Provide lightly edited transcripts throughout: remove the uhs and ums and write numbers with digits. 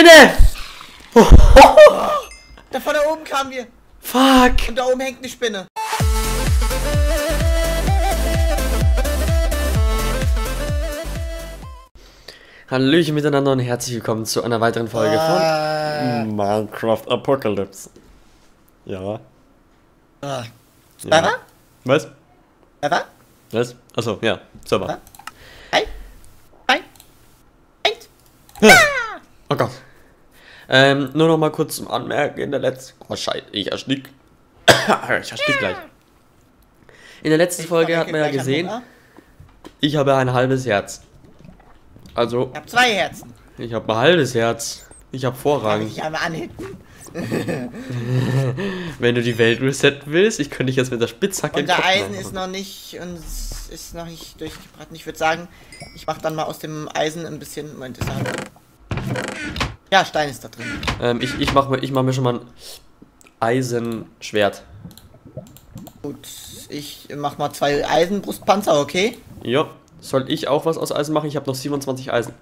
Spinne! Oh. Da von da oben kamen wir. Fuck! Und da oben hängt eine Spinne. Hallöchen miteinander und herzlich willkommen zu einer weiteren Folge von Minecraft Apocalypse. Ja. Server? Was? Server? Was? Achso, ja. Server. Hi. Hi. Eins. Oh Gott. Nur noch mal kurz zum Anmerken in der letzten... Oh Scheiße, ich erstick. Ich erstick gleich. In der letzten Folge hat man ja gesehen, ich habe ein halbes Herz. Also... Ich habe 2 Herzen. Ich habe ein halbes Herz. Ich habe Vorrang. Kann ich dich einmal anhitten? Wenn du die Welt resetten willst, ich könnte dich jetzt mit der Spitzhacke... Unser Eisen ist noch nicht durchgebrannt. Ich würde sagen, ich mache dann mal aus dem Eisen ein bisschen... Moment, ist ja, Stein ist da drin. Ich mach mir schon mal ein Eisenschwert. Gut, ich mach mal 2 Eisenbrustpanzer, okay? Ja. Soll ich auch was aus Eisen machen? Ich habe noch 27 Eisen.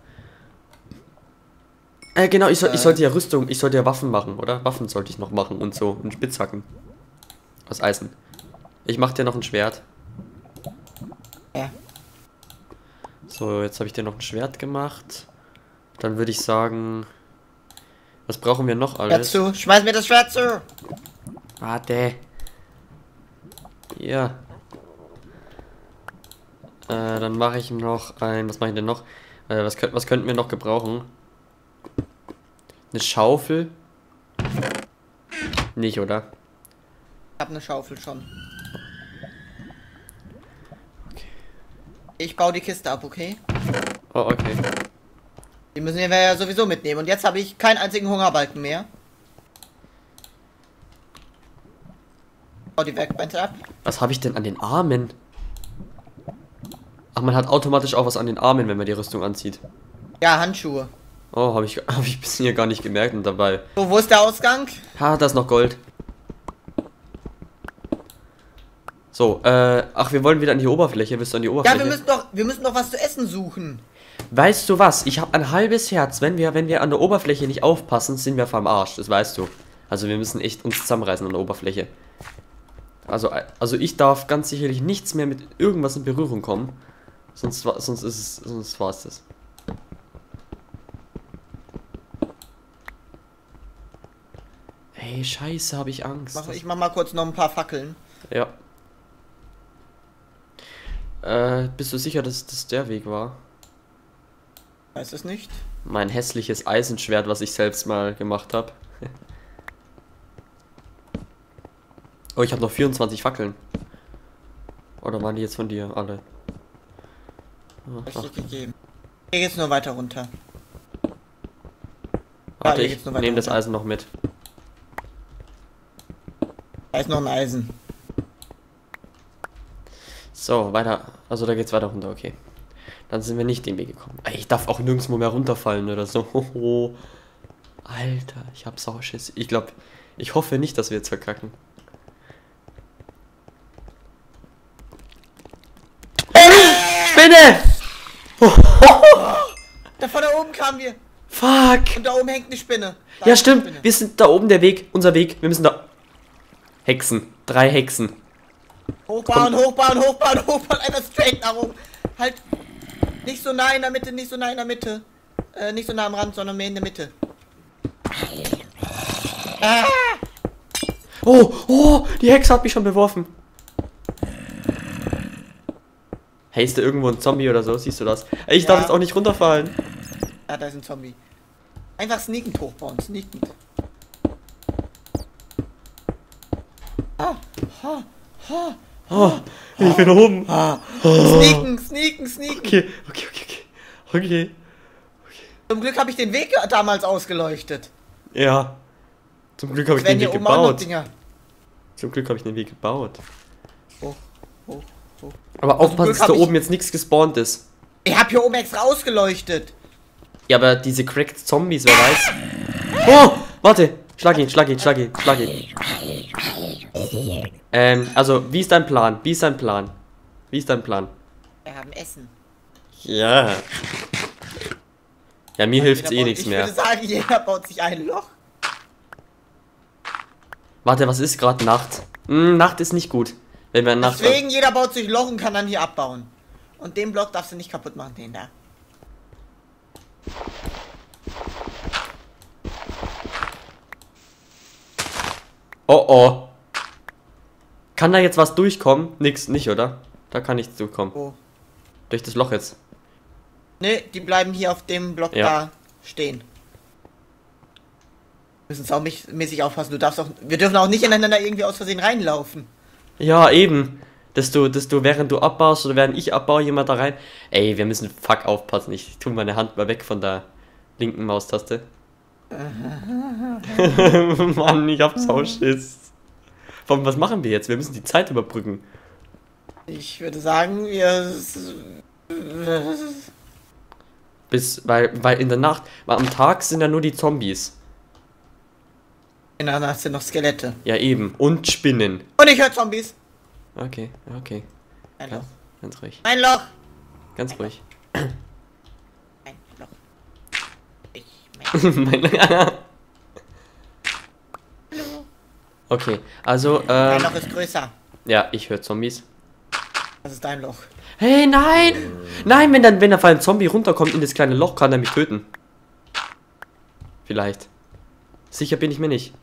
Genau, ich sollte ja Rüstung, ich sollte ja Waffen machen, oder? Waffen sollte ich noch machen und so. Und Spitzhacken. Aus Eisen. Ich mach dir noch ein Schwert. Ja. So, jetzt habe ich dir noch ein Schwert gemacht. Dann würde ich sagen... Was brauchen wir noch alles? Schwert zu! Schmeiß mir das Schwert zu! Warte. Ja. Dann mache ich noch ein... Was mache ich denn noch? Was könnten wir noch gebrauchen? Eine Schaufel? Nicht, oder? Ich habe eine Schaufel schon. Okay. Ich baue die Kiste ab, okay? Oh, okay. Die müssen wir ja sowieso mitnehmen. Und jetzt habe ich keinen einzigen Hungerbalken mehr. Bau die Werkbänke ab. Was habe ich denn an den Armen? Ach, man hat automatisch auch was an den Armen, wenn man die Rüstung anzieht. Ja, Handschuhe. Oh, habe ich bis hier gar nicht gemerkt und dabei. So, wo ist der Ausgang? Ha, da ist noch Gold. So, ach, wir wollen wieder an die Oberfläche. Willst du an die Oberfläche? Ja, wir müssen doch was zu essen suchen. Weißt du was? Ich habe ein halbes Herz. Wenn wir an der Oberfläche nicht aufpassen, sind wir vom Arsch. Das weißt du. Also wir müssen echt uns zusammenreißen an der Oberfläche. Also ich darf ganz sicherlich nichts mehr mit irgendwas in Berührung kommen. Sonst war's das. Hey, scheiße, habe ich Angst. Ich mach mal kurz noch ein paar Fackeln. Ja. Bist du sicher, dass das der Weg war? Weiß es nicht. Mein hässliches Eisenschwert, was ich selbst mal gemacht habe. Oh, ich habe noch 24 Fackeln. Oder waren die jetzt von dir alle? Richtig gegeben. Hier geht's nur weiter runter. Warte, hier ich nehme das Eisen noch mit. Da ist noch ein Eisen. So, weiter. Also da geht's weiter runter, okay. Dann sind wir nicht den Weg gekommen. Ey, ich darf auch nirgendwo mehr runterfallen oder so. Hoho. Alter, ich hab Sauschiss. Ich hoffe nicht, dass wir jetzt verkacken. Spinne! Da von da oben kamen wir. Fuck! Und da oben hängt eine Spinne. Da Ja, ist stimmt. eine Spinne. Wir sind da oben der Weg. Unser Weg. Wir müssen da... Hexen. 3 Hexen. Hochbauen. Einfach straight nach oben. Halt. Nicht so nah in der Mitte, nicht so nah am Rand, sondern mehr in der Mitte. Oh, die Hexe hat mich schon beworfen. Hey, ist da irgendwo ein Zombie oder so? Siehst du das? Ey, ich darf jetzt auch nicht runterfallen. Ah, da ist ein Zombie. Einfach sneakend hochbauen, sneakend. Oh, ich bin oben. Sneaken. Okay. Zum Glück habe ich den Weg damals ausgeleuchtet. Ja. Zum Glück habe ich den Weg gebaut. Zum Glück habe ich den Weg gebaut. Hoch. Aber aufpassen, dass da oben jetzt nichts gespawnt ist. Ich habe hier oben extra ausgeleuchtet. Ja, aber diese cracked Zombies, wer weiß. Oh, warte. Schlag ihn. Also, wie ist dein Plan? Wir haben Essen. Ja. Ja, mir hilft eh nichts mehr. Ich würde sagen, jeder baut sich ein Loch. Warte, was ist gerade Nacht? Nacht ist nicht gut. Wenn wir Nacht. Deswegen, jeder baut sich ein Loch und kann dann hier abbauen. Und den Block darfst du nicht kaputt machen, den da. Oh oh. Kann da jetzt was durchkommen? Nix, nicht, oder? Da kann nichts durchkommen. Oh. Durch das Loch jetzt. Ne, die bleiben hier auf dem Block da stehen. Müssen saumäßig aufpassen. Wir dürfen auch nicht ineinander irgendwie aus Versehen reinlaufen. Ja, eben. Dass du, während du abbaust oder während ich abbaue, jemand da rein. Ey, wir müssen fuck aufpassen. Ich tue meine Hand mal weg von der linken Maustaste. Mann, ich hab Sauschiss. Was machen wir jetzt? Wir müssen die Zeit überbrücken. Ich würde sagen, wir... Weil in der Nacht, weil am Tag sind ja nur die Zombies. In der Nacht sind noch Skelette. Ja, eben. Und Spinnen. Und ich höre Zombies. Okay. Ein Loch. Ganz ruhig. Ein Loch. Ganz ruhig. Ein Loch. Okay, also, Dein Loch ist größer. ja, ich höre Zombies. Das ist dein Loch. Hey, nein! Nein, wenn da ein Zombie runterkommt in das kleine Loch, kann er mich töten. Vielleicht. Sicher bin ich mir nicht.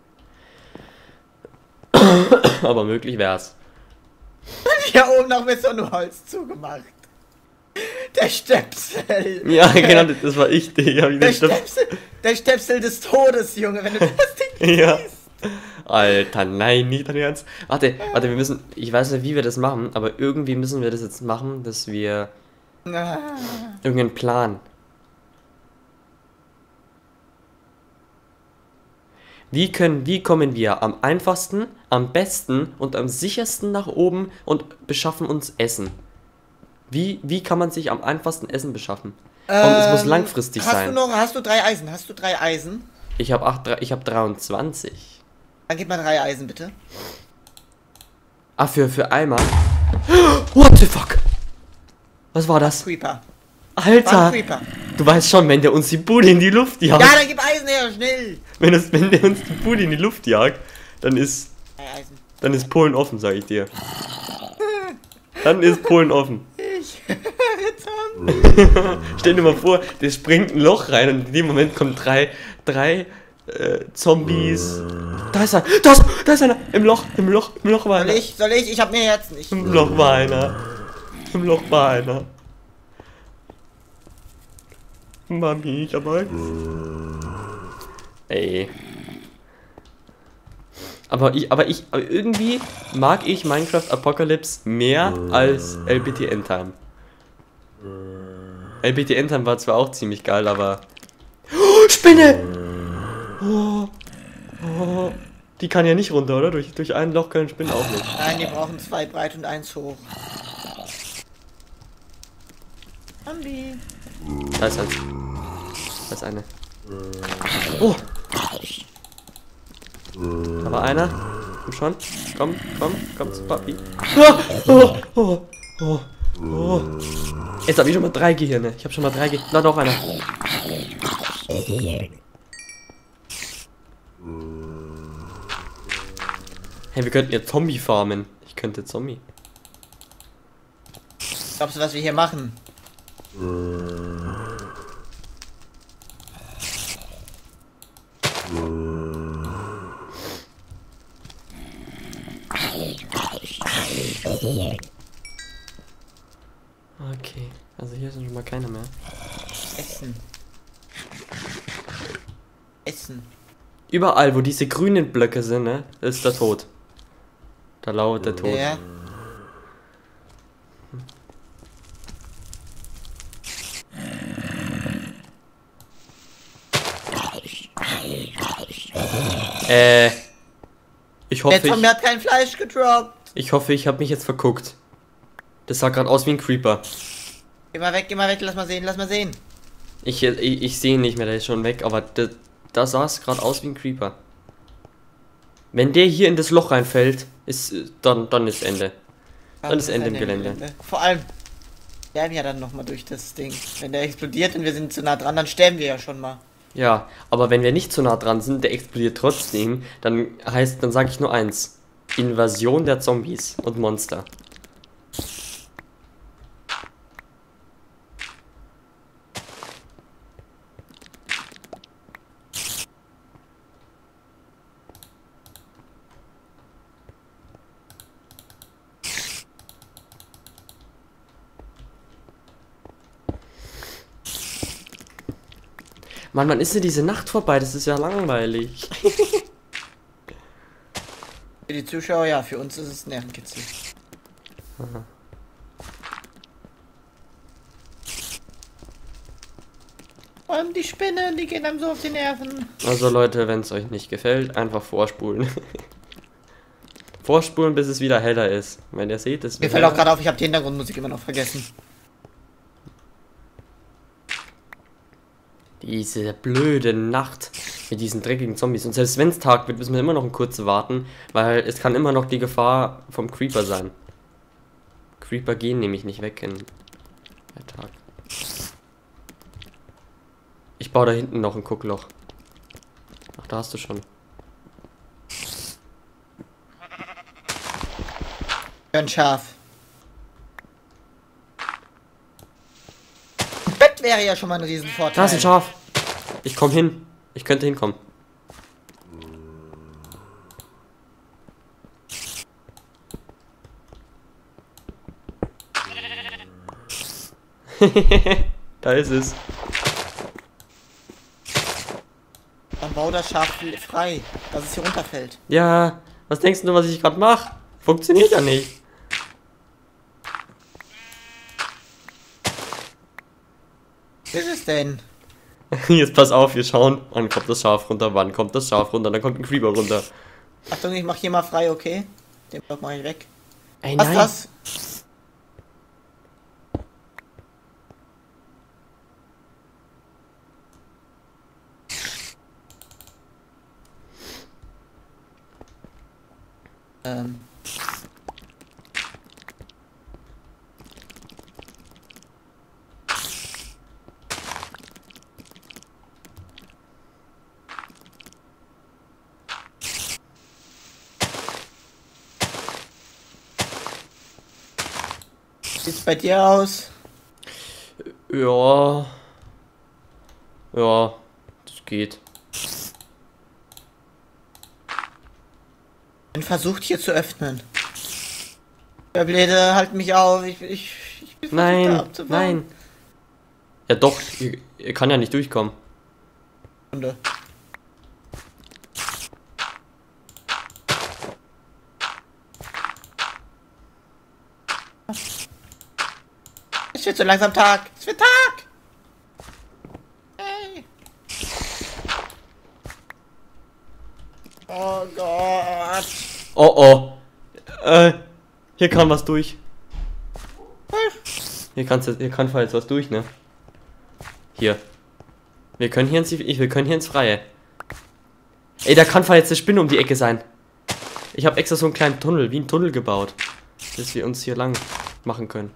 Aber möglich wär's. Hier oben noch mit so einem Holz zugemacht. Der Stöpsel. Ja, genau, das war ich. Der Stöpsel des Todes, Junge, wenn du das Ding Ja. siehst. Alter, nein, nicht dein Ernst. Warte, wir müssen, ich weiß nicht, wie wir das machen, aber irgendwie müssen wir das jetzt machen, dass wir irgendeinen Plan. Wie kommen wir am einfachsten, am besten und am sichersten nach oben und beschaffen uns Essen? Wie kann man sich am einfachsten Essen beschaffen? Und es muss langfristig sein. Hast du 3 Eisen? Hast du 3 Eisen? Ich habe 23. Dann gib mal 3 Eisen, bitte. Ah, für Eimer. What the fuck? Was war das? Creeper. Alter! Creeper. Du weißt schon, wenn der uns die Bude in die Luft jagt. Ja, dann gib Eisen her, schnell! Wenn der uns die Bude in die Luft jagt, dann ist 3 Eisen. Dann ist Polen offen, sag ich dir. Dann ist Polen offen. Stell dir mal vor, der springt ein Loch rein und in dem Moment kommen drei Zombies. Da ist er! Da ist einer! Im Loch war einer. Soll ich? Ich hab mir jetzt nicht. Im Loch war einer. Mami, ich hab Angst. Ey. Aber irgendwie mag ich Minecraft Apocalypse mehr als LBTN Time. LBTN Time war zwar auch ziemlich geil, aber... Oh, Spinne! Oh, die kann ja nicht runter, oder? Durch ein Loch können Spinnen auch nicht. Nein, die brauchen 2 breit und 1 hoch. Bambi. Da ist eins. Da ist eine. Oh! Da war einer. Komm schon. Komm zu Papi. Oh. Jetzt habe ich schon mal 3 Gehirne. Ich habe schon mal 3 Gehirne. Da noch einer. Hey, wir könnten ja Zombie farmen. Ich könnte Zombie. Glaubst du, was wir hier machen? Okay, also hier sind schon mal keine mehr. Essen. Überall, wo diese grünen Blöcke sind, ne, ist der Tod. Da lauert der Tod. Ja. Ich hoffe, Der Zombie hat kein Fleisch gedroppt. Ich hoffe, ich habe mich jetzt verguckt. Das sah gerade aus wie ein Creeper. Geh mal weg, lass mal sehen. Ich sehe ihn nicht mehr, der ist schon weg, aber da sah es gerade aus wie ein Creeper. Wenn der hier in das Loch reinfällt, dann ist Ende. Dann ist Ende im Gelände. Vor allem, sterben ja dann nochmal durch das Ding. Wenn der explodiert und wir sind zu nah dran, dann sterben wir ja schon mal. Ja, aber wenn wir nicht zu nah dran sind, der explodiert trotzdem, dann sage ich nur eins. Invasion der Zombies und Monster. Mann, wann ist denn diese Nacht vorbei? Das ist ja langweilig. Für die Zuschauer, ja, für uns ist es Nervenkitzel. Aha. Vor allem die Spinnen, die gehen einem so auf die Nerven. Also Leute, wenn es euch nicht gefällt, einfach vorspulen. Vorspulen, bis es wieder heller ist. Wenn ihr seht, es Mir wird fällt auch heller. gerade auf, ich habe die Hintergrundmusik immer noch vergessen. Diese blöde Nacht mit diesen dreckigen Zombies. Und selbst wenn es Tag wird, müssen wir immer noch ein kurz warten, weil es kann immer noch die Gefahr vom Creeper sein. Creeper gehen nämlich nicht weg bei Tag. Ich baue da hinten noch ein Guckloch. Ach, da hast du schon. Ein Schaf. Ein Bett wäre ja schon mal ein Riesenvorteil. Da ist ein Schaf. Ich komme hin. Ich könnte hinkommen. Da ist es. Dann bau das Schaf frei, dass es hier runterfällt. Ja, was denkst du, was ich gerade mache? Funktioniert ja nicht. Was ist es denn? Jetzt pass auf, wir schauen. Wann kommt das Schaf runter? Wann kommt das Schaf runter? Dann kommt ein Creeper runter. Achtung, ich mach hier mal frei, okay? Den Block mach ich weg. Ey, Was nein. das? Ähm. Sieht's bei dir aus? Ja. Ja, das geht. Bin versucht hier zu öffnen. Der Blöde, halt mich auf. Ich bin versucht, da Nein, abzubauen. nein. Ja doch, ihr kann ja nicht durchkommen. Sekunde. Es wird so langsam Tag. Es wird Tag. Hey. Oh Gott. Oh oh. Hier kann was durch. Hier kann jetzt was durch, ne? Hier. Wir können hier ins Freie. Ey, da kann jetzt eine Spinne um die Ecke sein. Ich habe extra so einen kleinen Tunnel, wie ein Tunnel gebaut, dass wir uns hier lang machen können.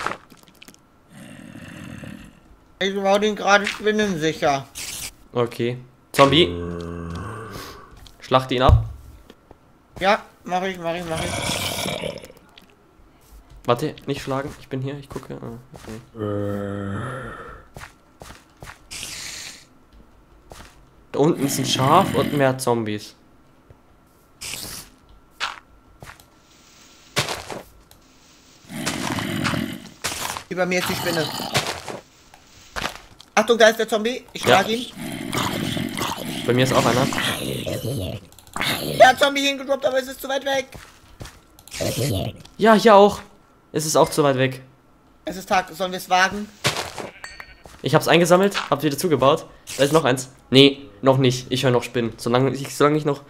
Ich baue den gerade spinnensicher. Okay. Zombie. Schlacht ihn ab. Ja, mach ich. Warte, nicht schlagen. Ich bin hier, ich gucke. Ah, okay. Da unten ist ein Schaf und mehr Zombies. Über mir ist die Spinne. Achtung, da ist der Zombie. Ich Ja. schlage ihn. Bei mir ist auch einer. Der hat Zombie hingedroppt, aber es ist zu weit weg. Ja, hier auch. Es ist auch zu weit weg. Es ist Tag. Sollen wir es wagen? Ich hab's eingesammelt, hab's wieder zugebaut. Da ist noch eins. Nee, noch nicht. Ich höre noch Spinnen. Solange ich noch...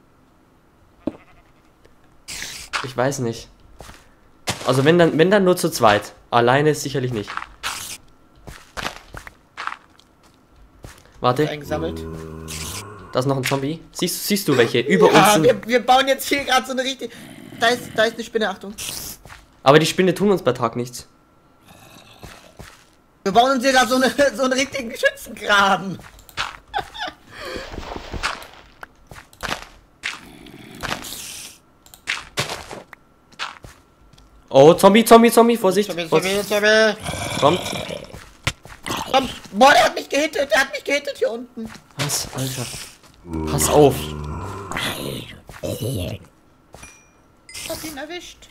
Ich weiß nicht. Also wenn dann nur zu zweit. Alleine ist sicherlich nicht. Warte, Eingesammelt. da ist noch ein Zombie. Siehst du welche? Über uns Ja, sind... wir bauen jetzt hier gerade so eine richtige... Da ist eine Spinne, Achtung. Aber die Spinne tun uns bei Tag nichts. Wir bauen uns hier gerade so einen richtigen Schützengraben. Oh, Zombie, Vorsicht. Zombie. Kommt. Komm. Boah, der hat mich gehittet hier unten. Was, Alter? Pass auf. Hab ihn erwischt.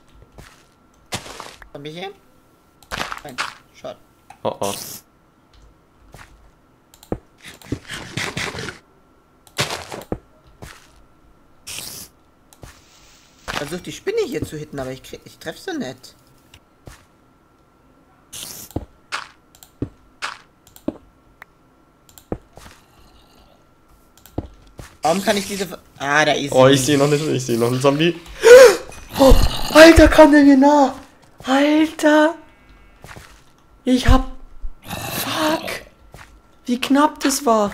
Zombie hier? Nein, schade. Oh, oh. Versuch die Spinne hier zu hitten, aber ich treffe sie nicht. Warum kann ich diese... Ah, da ist Oh, ich sehe noch nicht. Ich sehe noch einen Zombie. Oh, Alter, kam der mir nah. Alter. Ich hab... Fuck. Wie knapp das war.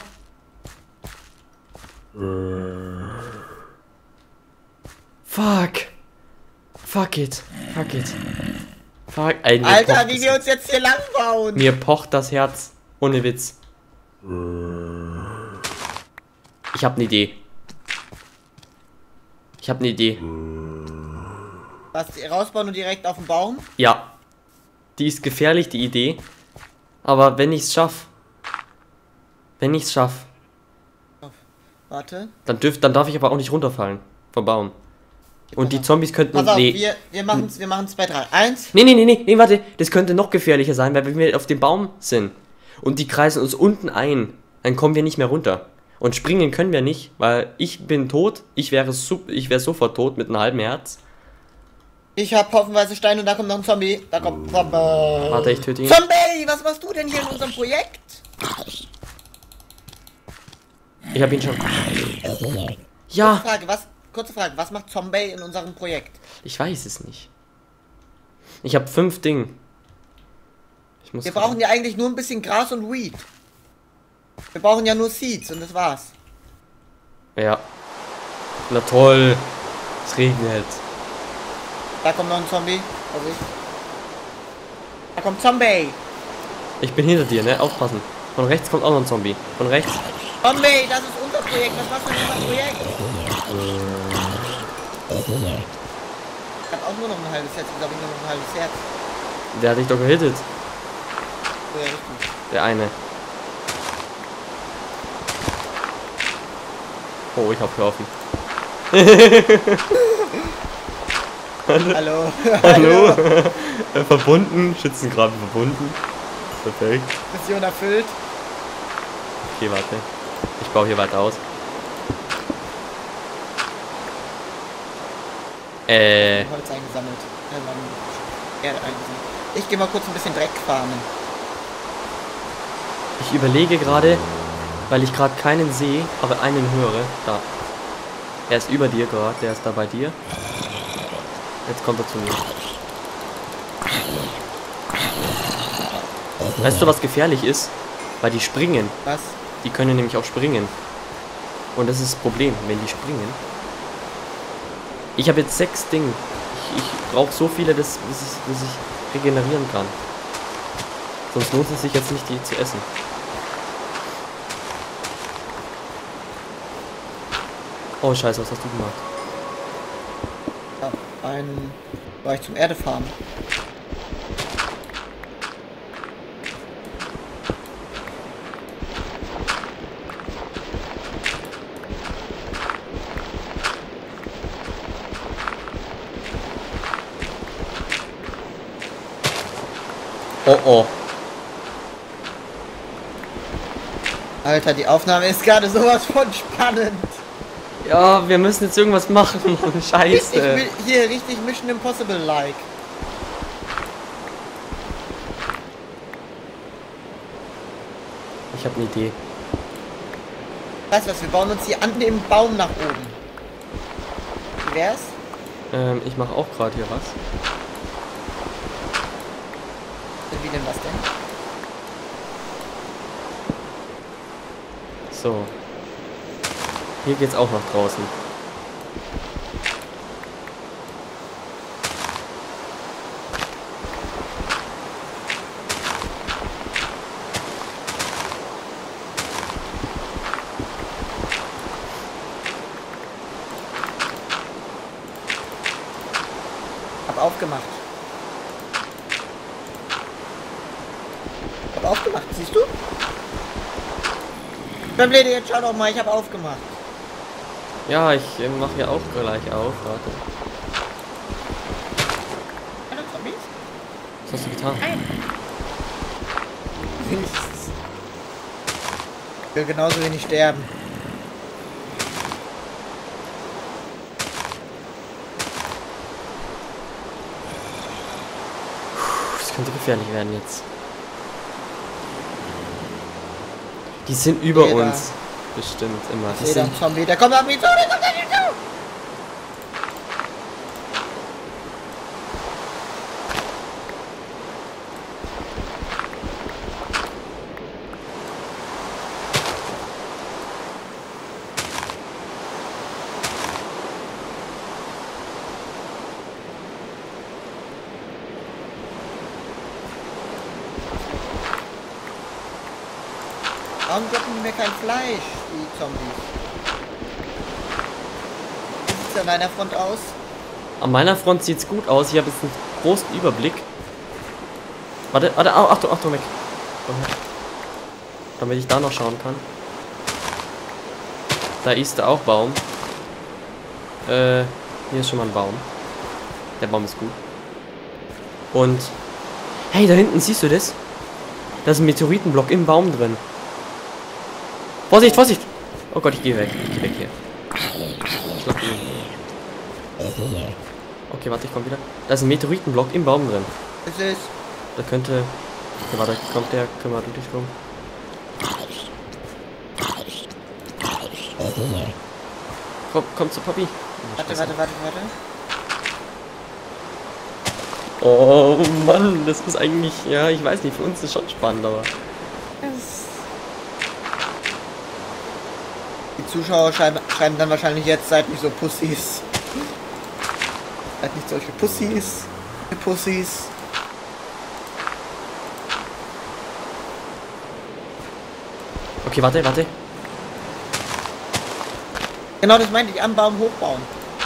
Fuck. Fuck it. Fuck. Ey, Alter, wie wir uns jetzt hier lang bauen. Mir pocht das Herz. Ohne Witz. Ich habe eine Idee. Was, rausbauen und direkt auf den Baum? Ja. Die ist gefährlich, die Idee. Aber wenn ich's schaff. Warte. Dann darf ich aber auch nicht runterfallen. Vom Baum. Und die Zombies könnten... Pass auf, Nee. wir machen's bei 3. 1. Nee, warte. Das könnte noch gefährlicher sein, weil wir auf dem Baum sind. Und die kreisen uns unten ein. Dann kommen wir nicht mehr runter. Und springen können wir nicht, weil ich bin tot. Ich wäre sofort tot mit einem halben Herz. Ich hab hoffenweise Stein und da kommt noch ein Zombie. Da kommt Zombie. Warte, ich töte ihn. Zombie, was machst du denn hier in unserem Projekt? Ich hab ihn schon. Ja. Kurze Frage, was macht Zombie in unserem Projekt? Ich weiß es nicht. Ich habe 5 Dinge. Wir brauchen ja eigentlich nur ein bisschen Gras und Weed. Wir brauchen ja nur Seeds und das war's. Ja. Na toll. Es regnet. Da kommt noch ein Zombie. Da kommt Zombie. Ich bin hinter dir, ne? Aufpassen. Von rechts kommt auch noch ein Zombie. Von rechts. Zombie, das ist unser Projekt. Was machst du in unserem Projekt? Ich hab auch nur noch ein halbes Herz. Glaube ich, nur noch ein halbes Herz. Der hat dich doch gehittet. Ja, richtig. Der eine. Oh, ich hab geholfen. Hallo. Hallo. Verbunden. Schützengraben verbunden. Perfekt. Mission erfüllt. Okay, warte. Ich baue hier weiter aus. Holz eingesammelt. Erde eingesammelt. Ich gehe mal kurz ein bisschen Dreck farmen. Ich überlege gerade, weil ich gerade keinen sehe, aber einen höre. Da. Er ist über dir gerade, der ist da bei dir. Jetzt kommt er zu mir. Weißt du, was gefährlich ist? Weil die springen. Was? Die können nämlich auch springen. Und das ist das Problem, wenn die springen. Ich habe jetzt 6 Dinge. Ich brauche so viele, dass ich regenerieren kann. Sonst lohnt es sich jetzt nicht, die zu essen. Oh Scheiße, was hast du gemacht? Ja, war ich zum Erdefarmen. Oh oh. Alter, die Aufnahme ist gerade sowas von spannend. Ja, wir müssen jetzt irgendwas machen, Mann. Scheiße. Ich will hier richtig Mission Impossible-like. Ich habe eine Idee. Weißt du was, wir bauen uns hier an dem Baum nach oben. Wie wär's? Ich mache auch gerade hier was. Wie denn was denn? So. Hier geht's auch nach draußen. aufgemacht. Ich habe aufgemacht, siehst du? Blöde, jetzt schau doch mal, ich habe aufgemacht. Ja, ich mache ja auch gleich auf. Warte. Hallo, Zombies? Was hast du getan? Nein. Nichts. Ich will genauso wenig sterben. Das könnte gefährlich werden jetzt. Die sind über Jeder. uns. Bestimmt immer. Die Jeder sind, Zombie, der kommt auf mich zu, der kommt auf mich zu! Warum droppen die mir kein Fleisch, die Zombies? Wie sieht's an deiner Front aus? an meiner Front sieht's gut aus. Ich habe jetzt einen großen Überblick. Warte, warte, Achtung, Achtung, weg. Komm her. Damit ich da noch schauen kann. Da ist da auch Baum. Hier ist schon mal ein Baum. Der Baum ist gut. Und hey, da hinten siehst du das? Da ist ein Meteoritenblock im Baum drin. Vorsicht, Vorsicht! Oh Gott, ich gehe weg. Ich gehe weg hier. Schlag ihn. Okay, warte, ich komme wieder. Da ist ein Meteoritenblock im Baum drin. Es ist. Da könnte. Okay, warte, kommt der. Kümmert du dich drum. Komm zu Papi. Warte. Oh Mann, das ist eigentlich. Ja, ich weiß nicht, für uns ist es schon spannend, aber. Die Zuschauer schreiben dann wahrscheinlich jetzt, seid nicht so Pussys. Seid nicht solche Pussys. Ihr Pussys. Okay, warte. Genau das meinte ich, am Baum hochbauen.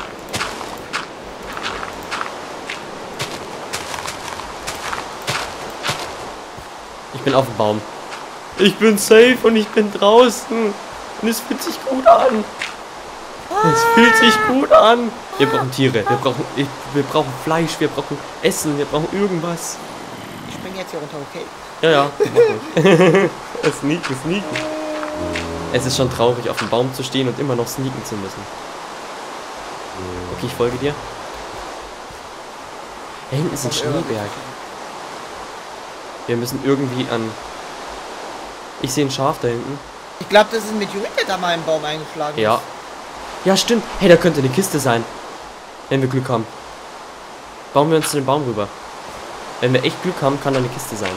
Ich bin auf dem Baum. Ich bin safe und ich bin draußen. Und es fühlt sich gut an. Es fühlt sich gut an. Wir brauchen Tiere. Wir brauchen Fleisch. Wir brauchen Essen. Wir brauchen irgendwas. Ich spring jetzt hier runter, okay? Ja. Sneaken. Es ist schon traurig, auf dem Baum zu stehen und immer noch sneaken zu müssen. Okay, ich folge dir. Da hinten ist ein Schneeberg. Wir müssen irgendwie an... Ich sehe ein Schaf da hinten. Ich glaube, das ist ein Meteorit, der da mal im Baum eingeschlagen Ja. ist. Ja, stimmt. Hey, da könnte eine Kiste sein. Wenn wir Glück haben. Bauen wir uns zu dem Baum rüber. Wenn wir echt Glück haben, kann da eine Kiste sein.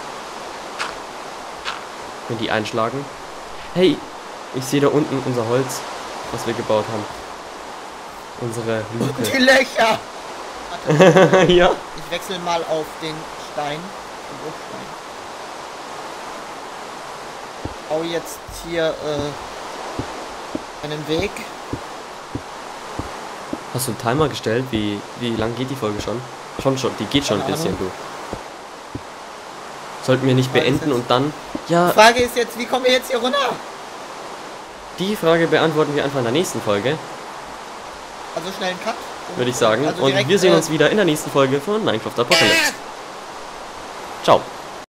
Wenn die einschlagen. Hey, ich sehe da unten unser Holz, was wir gebaut haben. Unsere Die Luke. Löcher! Warte, Ja. ich wechsle mal auf den Stein. Den Bruchstein. Bau jetzt hier einen Weg. Hast du einen Timer gestellt? Wie lang geht die Folge schon? Schon. Die geht schon ein bisschen, du. Sollten wir nicht beenden und dann... Ja, Die Frage ist jetzt, wie kommen wir jetzt hier runter? die Frage beantworten wir einfach in der nächsten Folge, Also schnell einen Cut. würde ich sagen. Also Und direkt, wir sehen uns wieder in der nächsten Folge von Minecraft Apocalypse. Ciao.